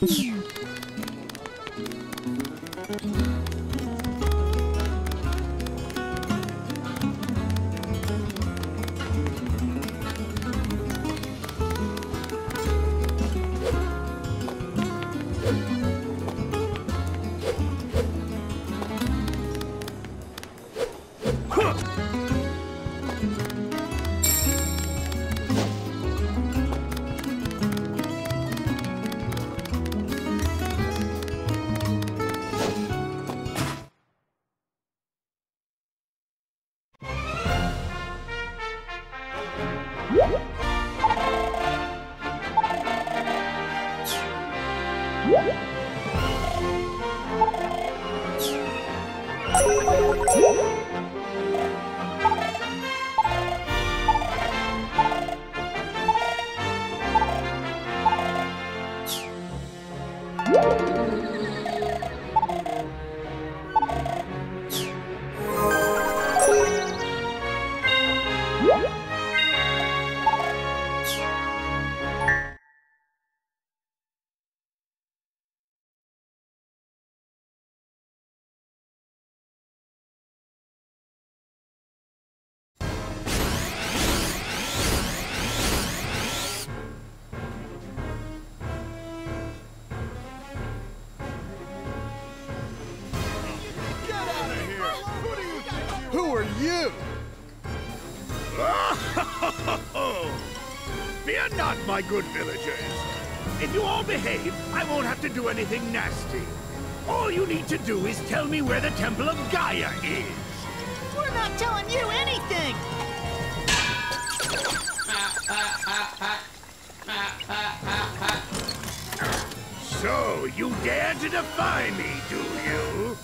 Who are you? Fear not, my good villagers. If you all behave, I won't have to do anything nasty. All you need to do is tell me where the Temple of Gaia is. We're not telling you anything! So, you dare to defy me, do you?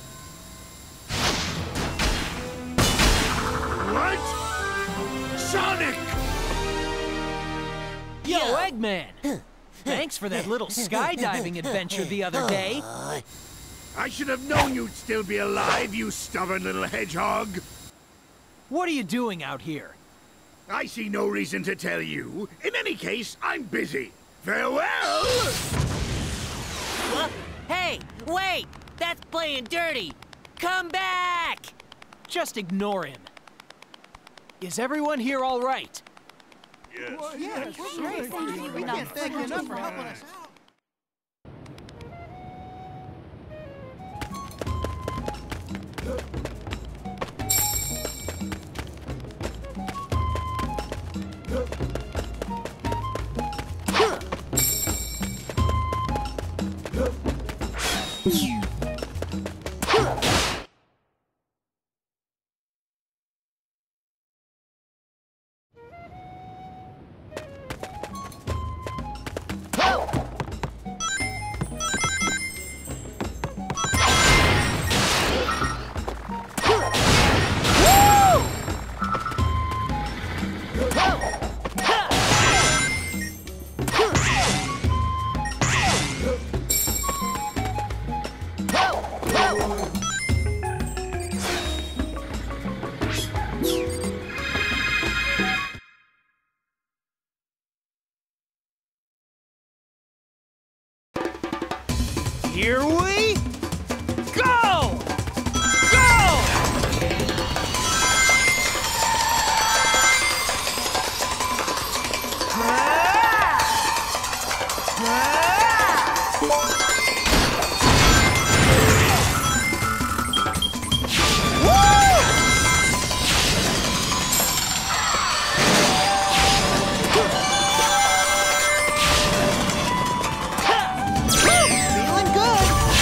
What? Sonic! Yo, Eggman! Thanks for that little skydiving adventure the other day. I should have known you'd still be alive, you stubborn little hedgehog! What are you doing out here? I see no reason to tell you. In any case, I'm busy. Farewell! What? Hey, wait! That's playing dirty! Come back! Just ignore him. Is everyone here all right? Yes. Well, yeah, we're great. Thank you. We can't thank you enough for helping us out. Here we go! Go! Feeling good!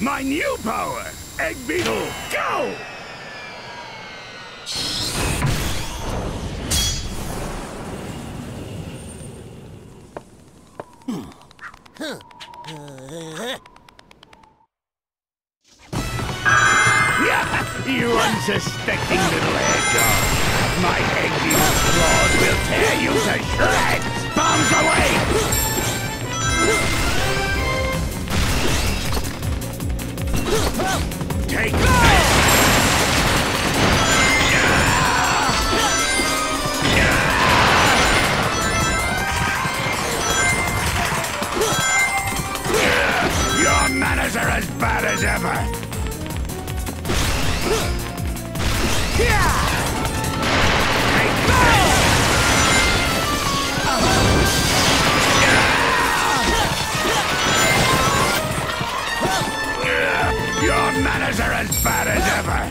My new power! Egg Beetle, go! You unsuspecting little egg dog! My egg beetle claws will tear you to shreds! Bombs away! Take this! Your manners are as bad as ever! Your manners are as bad as ever!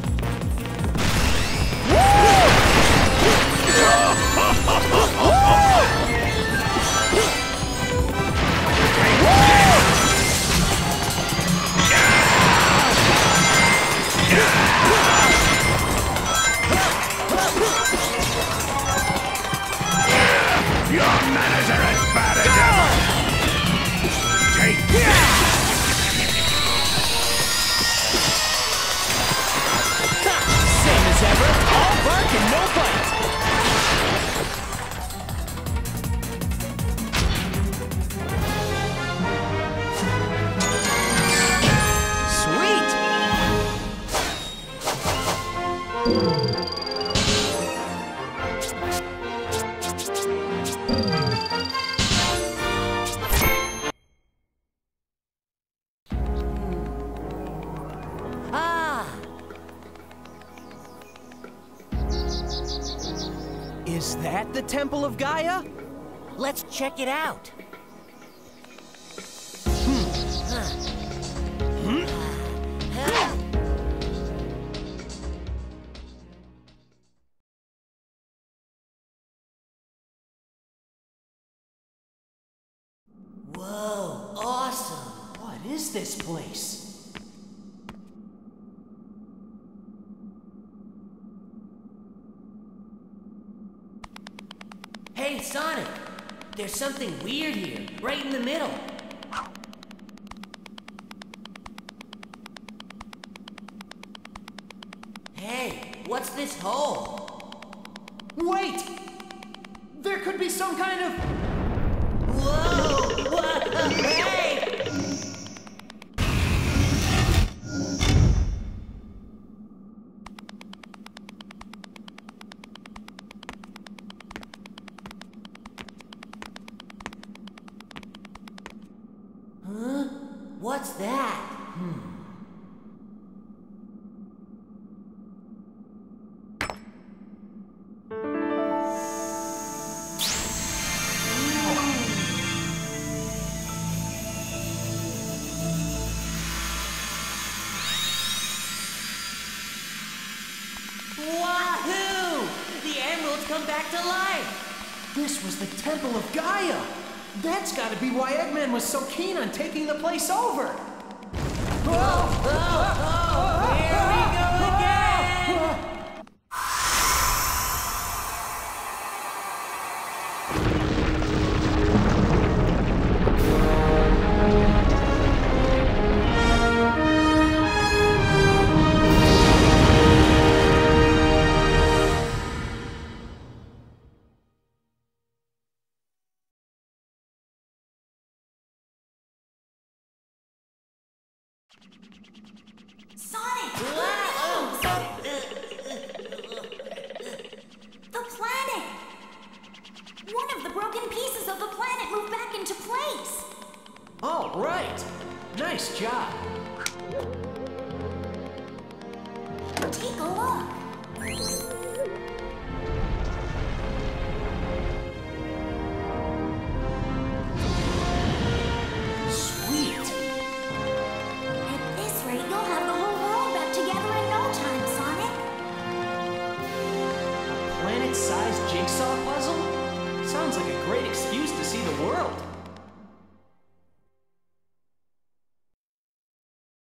Your manners are as bad as ever! Take this! Same as ever, all bark and no bite. Sweet! Is that the Temple of Gaia? Let's check it out. Whoa, awesome. What is this place? Hey, Sonic! There's something weird here, right in the middle. Hey, what's this hole? Wait! There could be some kind of... Whoa! Hey! Huh? What's that? Wahoo! The emeralds come back to life! This was the Temple of Gaia! That's gotta be why Eggman was so keen on taking the place over! Here we go again! Sonic! The planet! One of the broken pieces of the planet moved back into place! All right! Nice job! Take a look! Sweet! At this rate, you'll have the whole world back together in no time, Sonic! Planet-sized jigsaw puzzle? Sounds like a great excuse to see the world.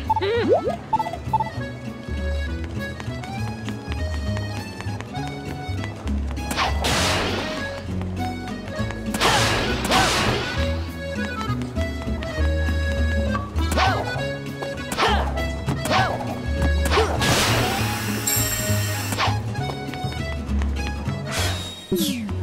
You